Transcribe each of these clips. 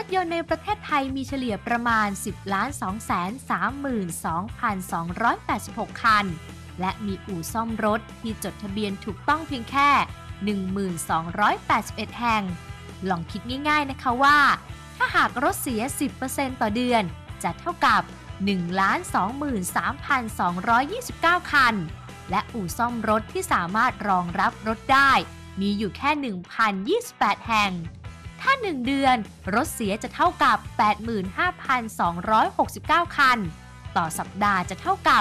ถยนต์ในประเทศไทยมีเฉลี่ยประมาณ 10,232,286 คัน และมีอู่ซ่อมรถที่จดทะเบียนถูกต้องเพียงแค่ 1,281 แห่ง ลองคิดง่ายๆนะคะว่าถ้าหากรถเสีย 10% ต่อเดือนจะเท่ากับ 1,23,229 คัน และอู่ซ่อมรถที่สามารถรองรับรถได้มีอยู่แค่ 1,028 แห่ง ถ้า1เดือนรถเสียจะเท่ากับ 85,269 คัน ต่อสัปดาห์จะเท่ากับ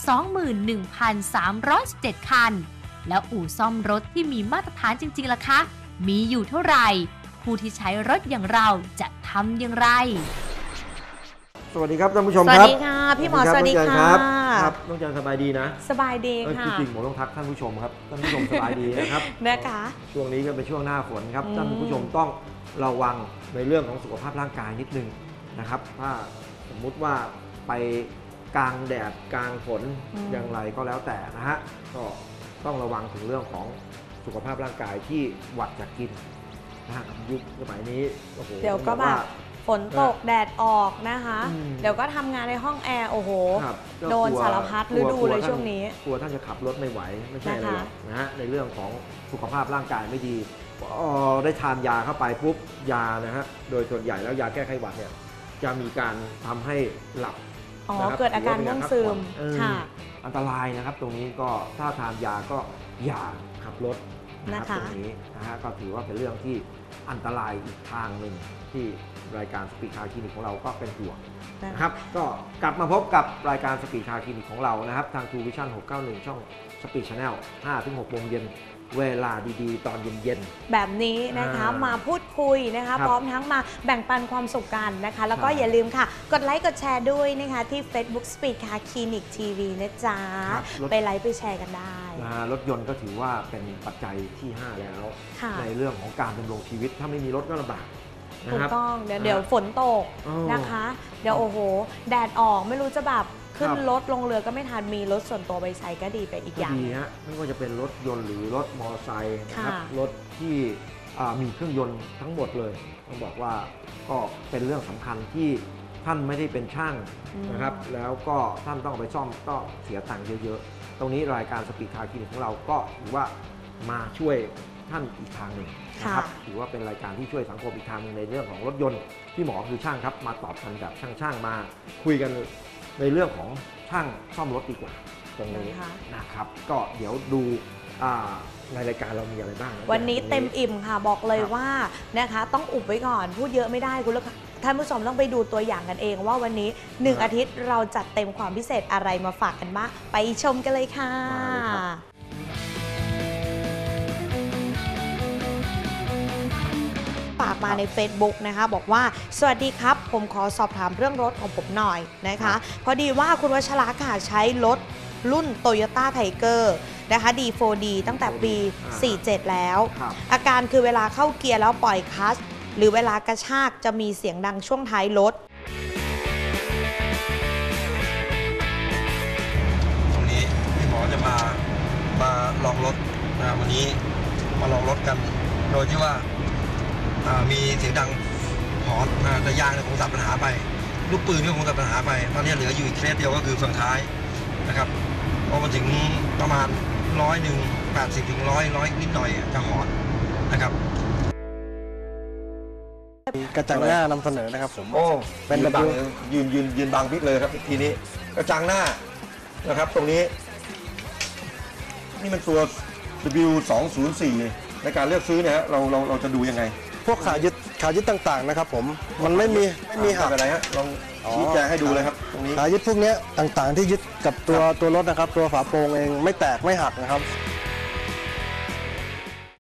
21,317 คัน แล้วอู่ซ่อมรถที่มีมาตรฐานจริงๆล่ะคะ มีอยู่เท่าไหร่ ผู้ที่ใช้รถอย่างเราจะทำอย่างไรสวัสดีครับท่านผู้ชมครับสวัสดีค่ะพี่หมอสวัสดีค่ะครับน้องจันสบายดีนะสบายดีค่ะจริงๆผมต้องทักท่านผู้ชมครับท่านผู้ชมสบายดีนะครับนะคะช่วงนี้ก็เป็นช่วงหน้าฝนครับท่านผู้ชมต้องระวังในเรื่องของสุขภาพร่างกายนิดนึงนะครับถ้าสมมุติว่าไปกลางแดดกลางฝนอย่างไรก็แล้วแต่นะฮะก็ต้องระวังถึงเรื่องของสุขภาพร่างกายที่หวัดจากกินนะฮะยุคสมัยนี้โอ้โหเดี๋ยวก็แบบฝนตกแดดออกนะคะเดี๋ยวก็ทำงานในห้องแอร์โอ้โหโดนสารพัดฤดูเลยช่วงนี้กลัวท่านจะขับรถไม่ไหวไม่ใช่เลยนะฮะในเรื่องของสุขภาพร่างกายไม่ดีได้ทานยาเข้าไปปุ๊บยานะฮะโดยส่วนใหญ่แล้วยาแก้ไขหวัดเนี่ยจะมีการทำให้หลับเกิดอาการง่วงซึมอันตรายนะครับตรงนี้ก็ถ้าทานยาก็อย่าขับรถนะครับตรงนี้นะฮะก็ถือว่าเป็นเรื่องที่อันตรายอีกทางหนึ่งที่รายการสปีดคาร์คลินิกของเราก็เป็นห่วงนะครับก็กลับมาพบกับรายการสปีดคาร์คลินิกของเรานะครับทาง True Vision 691 ช่อง Speed Channel 5-6 โมงเย็นเวลาดีๆตอนเย็นๆแบบนี้นะคะมาพูดคุยนะคะพร้อมทั้งมาแบ่งปันความสุขกันนะคะแล้วก็อย่าลืมค่ะกดไลค์กดแชร์ด้วยนะคะที่ Facebook Speed Car Clinic TV นะจ๊ะไปไลค์ไปแชร์กันได้รถยนต์ก็ถือว่าเป็นปัจจัยที่ 5 แล้วในเรื่องของการดำรงชีวิตถ้าไม่มีรถก็ลำบากถูกต้องเดี๋ยวฝนตกนะคะเดี๋ยวโอ้โหแดดออกไม่รู้จะแบบขึ้นรถลงเรือก็ไม่ทันมีรถส่วนตัวไปใช้ก็ดีไปอีกอย่างดีฮะไม่ว่าจะเป็นรถยนต์หรือรถมอเตอร์ไซค์นะครับรถที่มีเครื่องยนต์ทั้งหมดเลยต้องบอกว่าก็เป็นเรื่องสำคัญที่ท่านไม่ได้เป็นช่างนะครับแล้วก็ท่านต้องเอาไปซ่อมก็เสียตังค์เยอะๆตรงนี้รายการสปีดคาร์คลินิกของเราก็ถือว่ามาช่วยท่านอีกทางหนึ่งนะครับถือว่าเป็นรายการที่ช่วยสังคมอีกทางนึงในเรื่องของรถยนต์ที่หมอคือช่างครับมาตอบคำแบบช่างมาคุยกันในเรื่องของช่างซ่อมรถดีกว่าตรงนี้นะครับก็เดี๋ยวดูในรายการเรามีอะไรบ้างวันนี้เต็มอิ่มค่ะบอกเลยว่านะคะต้องอุบไว้ก่อนพูดเยอะไม่ได้คุณท่านผู้ชมต้องไปดูตัวอย่างกันเองว่าวันนี้1อาทิตย์เราจัดเต็มความพิเศษอะไรมาฝากกันบ้างไปชมกันเลยค่ะฝากมาใน Facebook นะคะบอกว่าสวัสดีครับผมขอสอบถามเรื่องรถของผมหน่อยนะคะพอดีว่าคุณวชระค่ะใช้รถรุ่น Toyota Tiger นะคะ D4D ตั้งแต่ปี 47 แล้วอาการคือเวลาเข้าเกียร์แล้วปล่อยคลัตช์หรือเวลากระชากจะมีเสียงดังช่วงท้ายรถตรงนี้พี่หมอจะมาลองรถนะวันนี้มาลองรถกันโดยที่ว่ามีเสียงดังหอนแต่ยางเนี่ยคงตัดปัญหาไปลูกปืนก็คงตัดปัญหาไปตอนนี้เหลืออยู่อีกเคสเดียวก็คือฝั่งท้ายนะครับพอมาถึงประมาณ180 ถึง 100นิดหน่อยจะหอนนะครับกระจังหน้านำเสนอนะครับผมเป็นระดับยืนบางพิกเลยครับทีนี้กระจังหน้านะครับตรงนี้นี่มันตัว W204 ในการเลือกซื้อเนี่ยเราจะดูยังไงพวกขายึดต่างๆนะครับผมมันไม่มีหักอะไรฮะลองชี้แจงให้ดูเลยครับตรงนี้ขายึดพวกนี้ต่างๆที่ยึดกับตัวรถนะครับตัวฝาโปร่งเองไม่แตกไม่หักนะครับ